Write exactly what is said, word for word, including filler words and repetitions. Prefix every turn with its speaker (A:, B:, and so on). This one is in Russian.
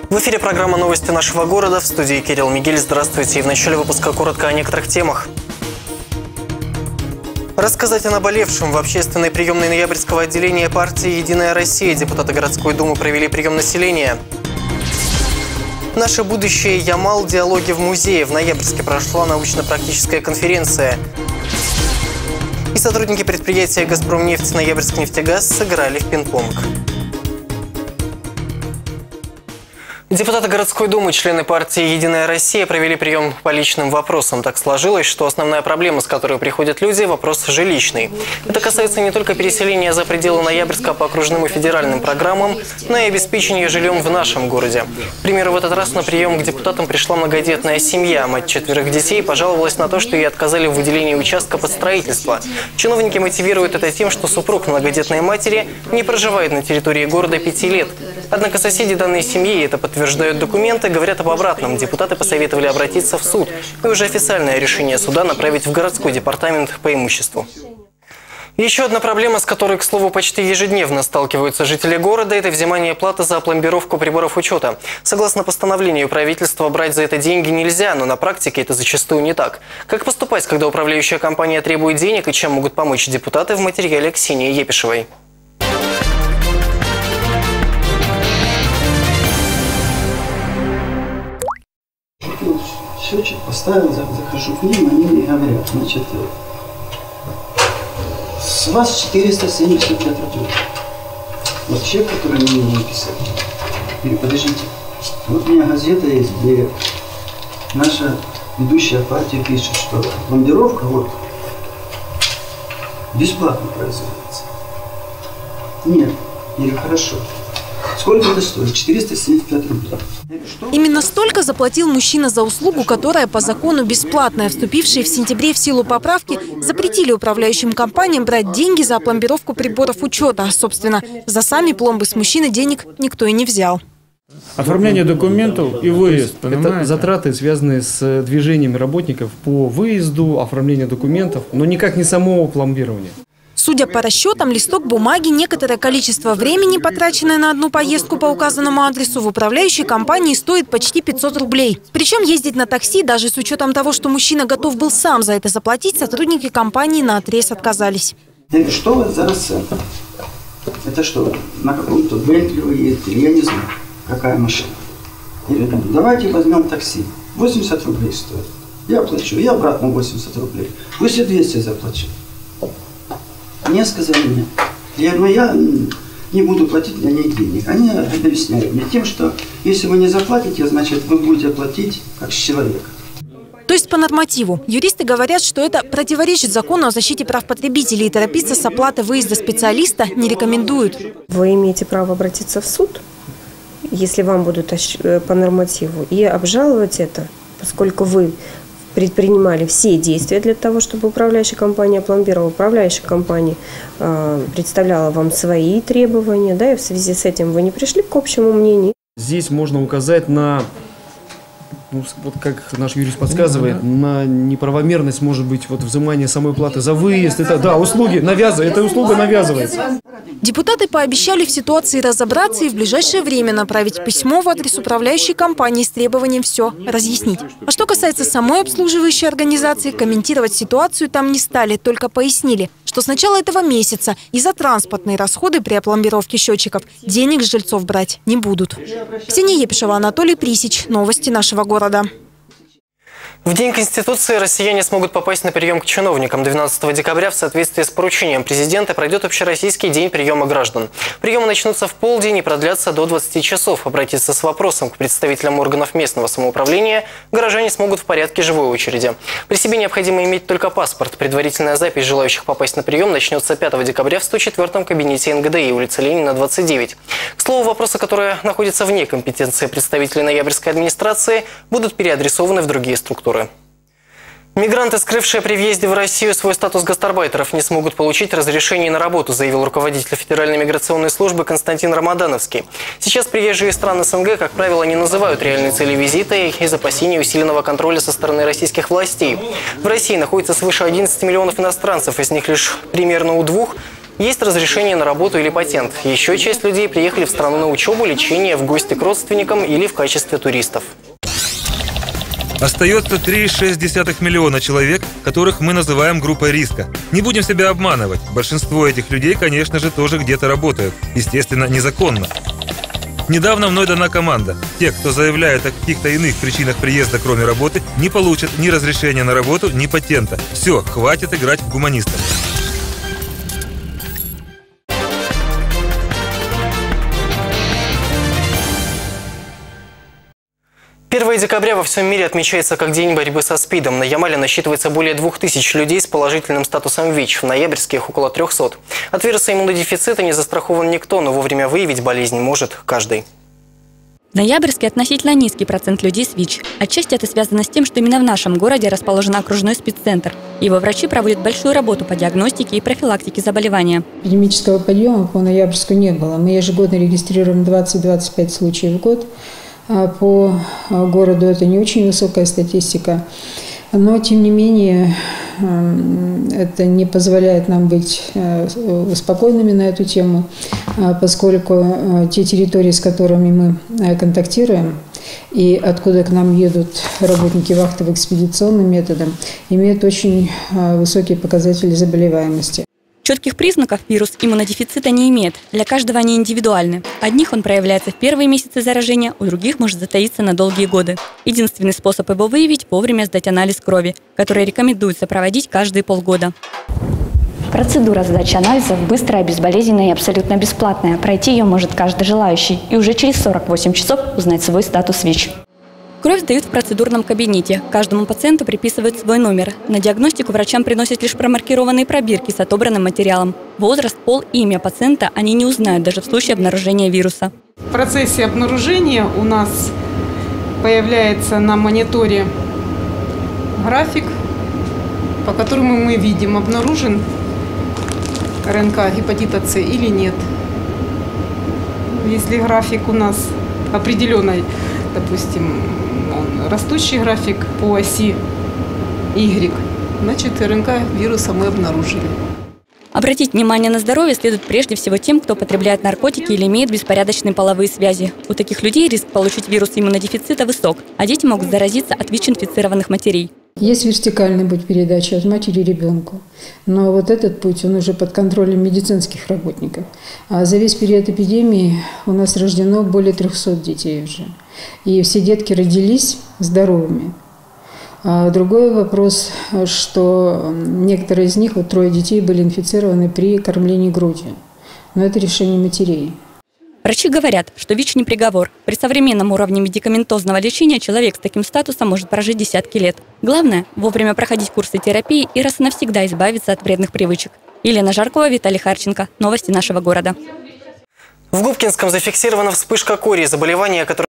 A: В эфире программа «Новости нашего города». В студии Кирилл Мигель. Здравствуйте. И в начале выпуска коротко о некоторых темах. Рассказать о наболевшем. В общественной приемной ноябрьского отделения партии «Единая Россия» депутаты городской думы провели прием населения. Наше будущее Ямал. Диалоги в музее. В ноябрьске прошла научно-практическая конференция. И сотрудники предприятия «Газпромнефть», «Ноябрьскнефтегаз» сыграли в пинг-понг. Депутаты городской думы, члены партии «Единая Россия» провели прием по личным вопросам. Так сложилось, что основная проблема, с которой приходят люди – вопрос жилищный. Это касается не только переселения за пределы Ноябрьска по окружным и федеральным программам, но и обеспечения жильем в нашем городе. К примеру, в этот раз на прием к депутатам пришла многодетная семья. Мать четверых детей пожаловалась на то, что ей отказали в выделении участка под строительство. Чиновники мотивируют это тем, что супруг многодетной матери не проживает на территории города пяти лет. Однако соседи данной семьи это подтверждают. Утверждают документы, говорят об обратном. Депутаты посоветовали обратиться в суд и уже официальное решение суда направить в городской департамент по имуществу. Еще одна проблема, с которой, к слову, почти ежедневно сталкиваются жители города – это взимание платы за пломбировку приборов учета. Согласно постановлению правительства, брать за это деньги нельзя, но на практике это зачастую не так. Как поступать, когда управляющая компания требует денег и чем могут помочь депутаты, в материале Ксении Епишевой.
B: Счетчик поставил, захожу к ним, они мне говорят, значит, с вас четыреста семьдесят пять рублей. Вот чек, который мне не написали. Или подождите, вот у меня газета есть, где наша ведущая партия пишет, что пломбировка вот бесплатно производится. Нет, или хорошо. Сколько это стоит? четыреста семьдесят пять рублей.
C: Именно столько заплатил мужчина за услугу, которая по закону бесплатная. Вступившие в сентябре в силу поправки запретили управляющим компаниям брать деньги за пломбировку приборов учета. Собственно, за сами пломбы с мужчины денег никто и не взял.
D: Оформление документов и выезд.
E: Это затраты, связанные с движением работников по выезду, оформлению документов, но никак не самого пломбирования.
C: Судя по расчетам, листок бумаги, некоторое количество времени, потраченное на одну поездку по указанному адресу, в управляющей компании стоит почти пятьсот рублей. Причем ездить на такси, даже с учетом того, что мужчина готов был сам за это заплатить, сотрудники компании наотрез отказались.
B: Я говорю, что вы за расценка? Это что, на каком-то Бентли вы едете? Я не знаю, какая машина. Я говорю, давайте возьмем такси. восемьдесят рублей стоит. Я плачу, я обратно восемьдесят рублей. Пусть и двести заплачу. Мне сказали нет. Я говорю, я не буду платить для них денег. Они объясняют мне тем, что если вы не заплатите, значит вы будете платить как с человека.
C: То есть по нормативу. Юристы говорят, что это противоречит закону о защите прав потребителей, и торопиться с оплатой выезда специалиста не рекомендуют.
F: Вы имеете право обратиться в суд, если вам будут по нормативу, и обжаловать это, поскольку вы предпринимали все действия для того, чтобы управляющая компания пломбировала. Управляющая компания э, представляла вам свои требования, да, и в связи с этим вы не пришли к общему мнению.
E: Здесь можно указать на, ну, вот как наш юрист подсказывает, на неправомерность, может быть, вот взимания самой платы за выезд. Это, да, услуги навязывают, эта услуга навязывается.
C: Депутаты пообещали в ситуации разобраться и в ближайшее время направить письмо в адрес управляющей компании с требованием все разъяснить. А что касается самой обслуживающей организации, комментировать ситуацию там не стали, только пояснили, что с начала этого месяца из-за транспортной расходы при опломбировке счетчиков денег с жильцов брать не будут. Ксения Епишева, Анатолий Присич. Новости нашего города.
A: В День Конституции россияне смогут попасть на прием к чиновникам. двенадцатого декабря в соответствии с поручением президента пройдет общероссийский день приема граждан. Приемы начнутся в полдень и продлятся до двадцати часов. Обратиться с вопросом к представителям органов местного самоуправления горожане смогут в порядке живой очереди. При себе необходимо иметь только паспорт. Предварительная запись желающих попасть на прием начнется пятого декабря в сто четвёртом кабинете эн гэ дэ и, улица Ленина, двадцать девять. К слову, вопросы, которые находятся вне компетенции представителей ноябрьской администрации, будут переадресованы в другие структуры. Мигранты, скрывшие при въезде в Россию свой статус гастарбайтеров, не смогут получить разрешение на работу, заявил руководитель Федеральной миграционной службы Константин Рамадановский. Сейчас приезжие из стран эс эн гэ, как правило, не называют реальной цели визита из опасений усиленного контроля со стороны российских властей. В России находится свыше одиннадцати миллионов иностранцев, из них лишь примерно у двух Есть разрешение на работу или патент. Еще часть людей приехали в страну на учебу, лечение, в гости к родственникам или в качестве туристов.
G: Остается три целых шесть десятых миллиона человек, которых мы называем группой риска. Не будем себя обманывать. Большинство этих людей, конечно же, тоже где-то работают. Естественно, незаконно. Недавно мной дана команда. Те, кто заявляет о каких-то иных причинах приезда, кроме работы, не получат ни разрешения на работу, ни патента. Все, хватит играть в гуманистов.
A: первое декабря во всем мире отмечается как День борьбы со СПИДом. На Ямале насчитывается более двух тысяч людей с положительным статусом ВИЧ. В ноябрьске их около трёхсот. От вируса иммунодефицита не застрахован никто, но вовремя выявить болезнь может каждый.
H: В Ноябрьске относительно низкий процент людей с ВИЧ. Отчасти это связано с тем, что именно в нашем городе расположен окружной СПИД-центр. Его врачи проводят большую работу по диагностике и профилактике заболевания.
I: Эпидемического подъема по Ноябрьску не было. Мы ежегодно регистрируем двадцать-двадцать пять случаев в год. По городу это не очень высокая статистика, но тем не менее это не позволяет нам быть спокойными на эту тему, поскольку те территории, с которыми мы контактируем и откуда к нам едут работники вахтово-экспедиционным методом, имеют очень высокие показатели заболеваемости.
H: Четких признаков вирус иммунодефицита не имеет. Для каждого они индивидуальны. Одних он проявляется в первые месяцы заражения, у других может затаиться на долгие годы. Единственный способ его выявить – вовремя сдать анализ крови, который рекомендуется проводить каждые полгода.
J: Процедура сдачи анализов быстрая, безболезненная и абсолютно бесплатная. Пройти ее может каждый желающий и уже через сорок восемь часов узнать свой статус ВИЧ.
H: Кровь сдают в процедурном кабинете. Каждому пациенту приписывают свой номер. На диагностику врачам приносят лишь промаркированные пробирки с отобранным материалом. Возраст, пол и имя пациента они не узнают даже в случае обнаружения вируса.
K: В процессе обнаружения у нас появляется на мониторе график, по которому мы видим, обнаружен РНК гепатита С или нет. Если график у нас определенный, допустим, он растущий график по оси Y, значит, РНК вируса мы обнаружили.
H: Обратить внимание на здоровье следует прежде всего тем, кто потребляет наркотики или имеет беспорядочные половые связи. У таких людей риск получить вирус иммунодефицита высок, а дети могут заразиться от ВИЧ-инфицированных матерей.
I: Есть вертикальный путь передачи от матери ребенку, но вот этот путь, он уже под контролем медицинских работников. А за весь период эпидемии у нас рождено более трёхсот детей уже. И все детки родились здоровыми. А другой вопрос, что некоторые из них, вот трое детей, были инфицированы при кормлении грудью. Но это решение матерей.
H: Врачи говорят, что ВИЧ не приговор. При современном уровне медикаментозного лечения человек с таким статусом может прожить десятки лет. Главное – вовремя проходить курсы терапии и раз и навсегда избавиться от вредных привычек. Елена Жаркова, Виталий Харченко. Новости нашего города.
A: В Губкинском зафиксирована вспышка кори, заболевание, которое